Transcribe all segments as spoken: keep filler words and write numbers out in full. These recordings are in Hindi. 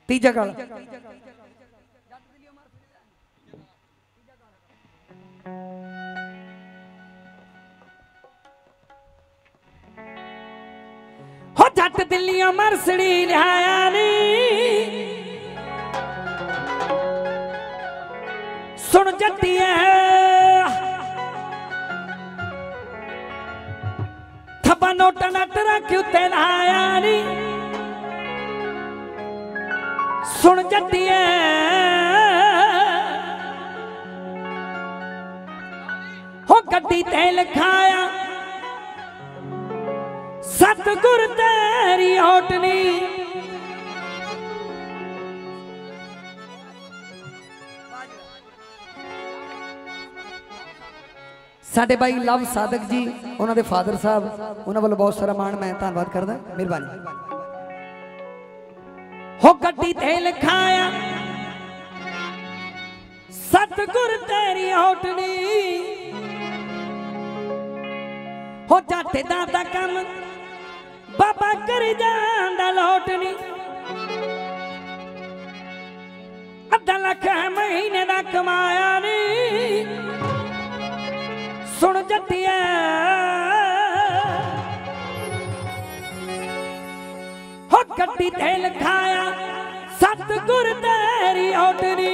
तीजा गाल हो जट दिल्लियों मरसड़ी लिहाया नी सुन जट्टिए थप्पा नोट नट रखियो ते लाया नी सुन जट्टिए हो गड्डी ते लिखाया सतगुर तेरी होटनी साडे भाई लव साधक जी उन्होंने फादर साहब उन्होंने वालों बहुत सारा मान मैं धन्यवाद करदा मेहरबानी हो गड्डी ते लिखाया सतगुर तेरी होटनी हो जाते दादा कम बाबा कर जांदा लौटनी अद्धा लख महीने दा कमाया नी सुन जट्टिया हो गड्डी ते लिखाया सतगुर तेरी होटनी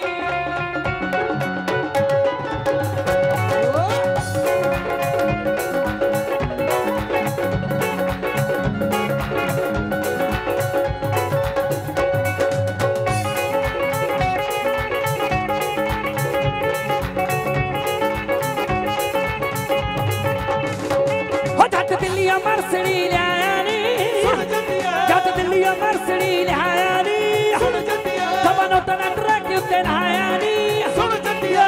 मरसड़ी लिहाया नी जट दिल्लियों मरसड़ी लिहाया नी थप्पा नोट नट रखियो ते लाया नी सुन जट्टिया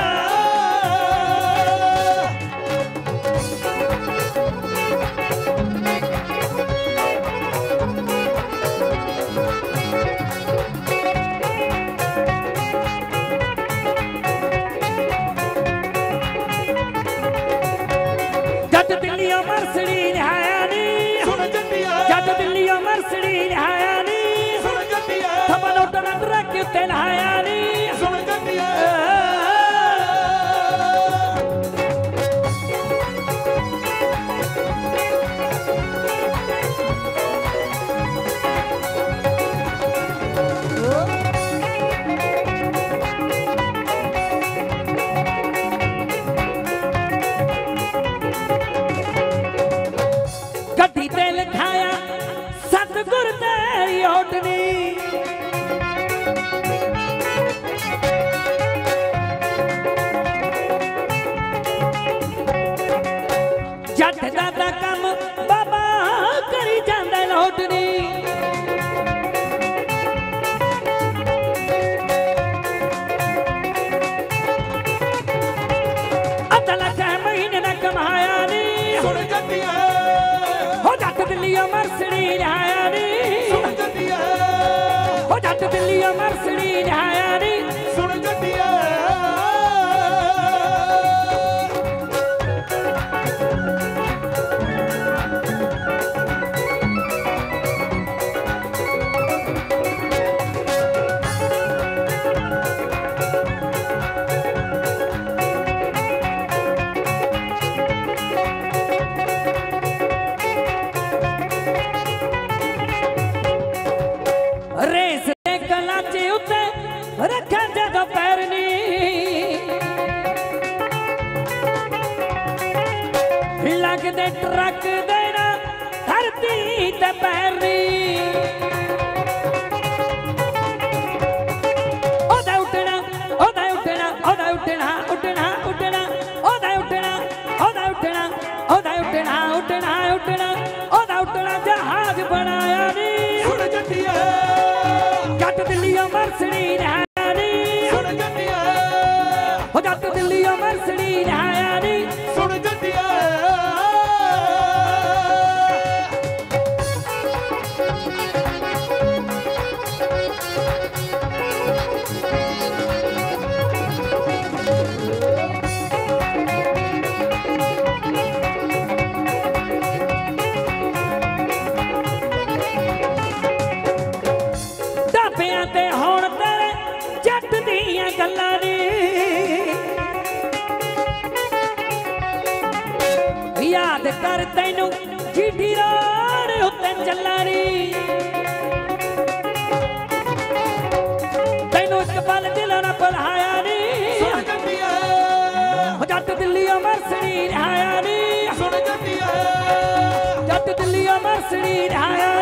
जट दिल्लियों मरसड़ी मरसड़ी लिहाया नी थप्पा नोट नट रखियो ते लाया नी सुन जट्टिया गड्डी ते लिखाया सतगुर तेरी होटनी जट दादा कम बाबा करी जांदा लौटनी अद्धा लख महीने दा कमाया नी सुन जट्टिया हो जट दिल्लियों मरसड़ी लिहाया नी हो जट दिल्लियों मरसड़ी लिहाया नी सुन जट्टिया रेस दे कलाचे उत्ते रखा जगह पैरनी लगदे ट्रक देना धरती ते पैरनी ओदा उठना ओदा उठना ओदा उठना उठना उठना ओदा उठना ओदा उठना ओदा उठना उठना उठना ओदा उठना जहाज बनाया नी सुन जट्टिया जट दिल्लियों मरसड़ी लिहाया नी सुन जट्टिया हो जट दिल्लियों मरसड़ी लिहाया नी सुन जट्टिया ते होण तेरे जट दियां गल्लां नी याद कर तैनू जीटी रोड उत्ते चला नी तैनू इक पल दिल ना भुलाया नी जट दिल्ली मरसड़ी रहाया नी जट दिल्ली मरसड़ी रहाया